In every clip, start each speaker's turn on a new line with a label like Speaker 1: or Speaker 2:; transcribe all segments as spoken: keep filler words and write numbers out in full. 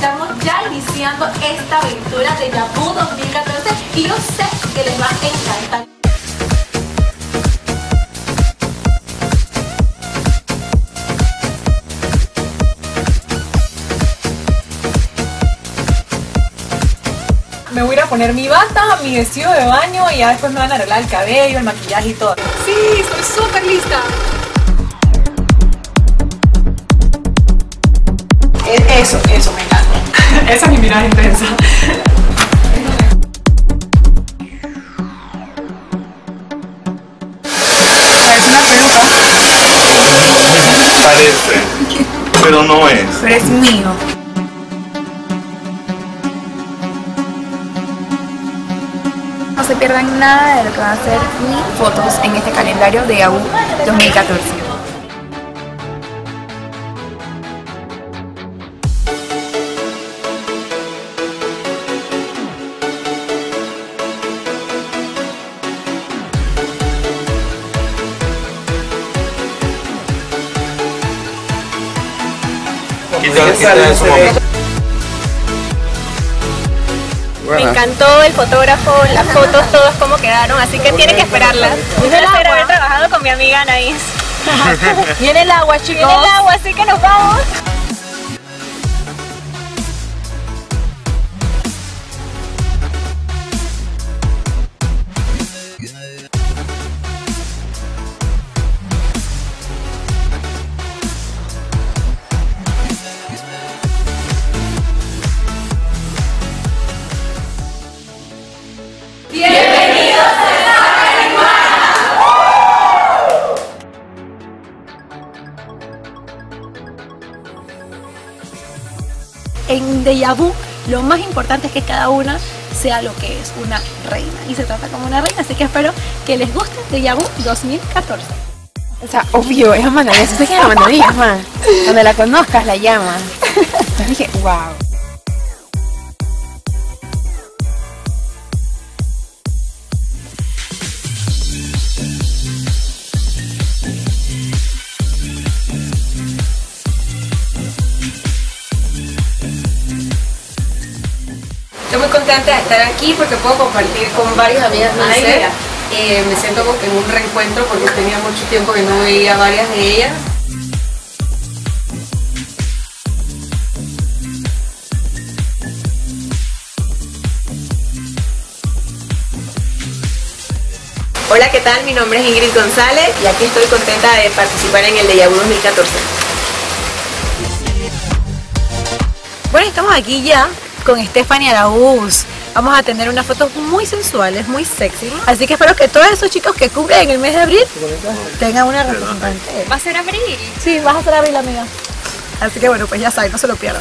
Speaker 1: estamos ya iniciando esta aventura de Yaboo dos mil catorce y yo sé que les va a encantar.
Speaker 2: Me voy a ir a poner mi bata, mi vestido de baño y ya después me van a arreglar el cabello, el maquillaje y todo. Sí, estoy súper lista. Eso, eso me encanta. Esa es mi mirada intensa. Parece una peluca.
Speaker 3: Parece, pero no es.
Speaker 2: Pero es mío.
Speaker 4: No se pierdan nada de lo que van a ser mis fotos en este calendario de Yaboo dos mil catorce.
Speaker 5: Me encantó el fotógrafo, las fotos, todas cómo quedaron, así que tienen que esperarlas. Un placer haber trabajado con mi amiga Anaís.
Speaker 2: Viene el agua, chicos.
Speaker 5: Viene el agua, así que nos vamos.
Speaker 1: ¡Bienvenidos a
Speaker 6: En de Yaboo, lo más importante es que cada una sea lo que es, una reina, y se trata como una reina, así que espero que les guste de Yaboo dos mil catorce.
Speaker 4: O sea, obvio, es Amanda, ya sé que es Amanda Díaz, man. Cuando la conozcas, la llamas. Entonces dije, wow.
Speaker 7: Estoy muy contenta de estar aquí porque puedo compartir con varias amigas mías. Eh, me siento como que en un reencuentro porque tenía mucho tiempo que no veía a varias de ellas. Hola, ¿qué tal? Mi nombre es Ingrid González y aquí estoy contenta de participar en el de Yaboo dos mil catorce.
Speaker 6: Bueno, estamos aquí ya con Stephanie Araúz. Vamos a tener unas fotos muy sensuales, muy sexy. Así que espero que todos esos chicos que cumplen en el mes de abril tengan una representante.
Speaker 5: ¿Va a ser abril?
Speaker 6: Sí, vas a ser abril, amiga. Así que bueno, pues ya saben, no se lo pierdan.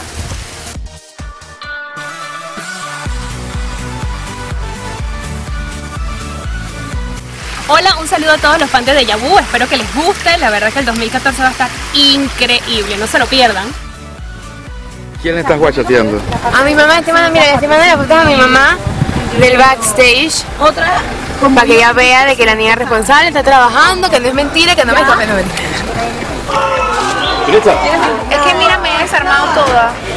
Speaker 5: Hola, un saludo a todos los fans de Yaboo, espero que les guste. La verdad que el dos mil catorce va a estar increíble, no se lo pierdan.
Speaker 3: ¿Quién estás guachateando?
Speaker 4: A mi mamá, estoy mandando, mira, estoy mandando las fotos a mi mamá del backstage.
Speaker 6: Otra.
Speaker 4: Para que ella vea de que la niña es responsable, está trabajando, que no es mentira, que no me come, no es mentira.
Speaker 5: Es que mira, me he desarmado toda.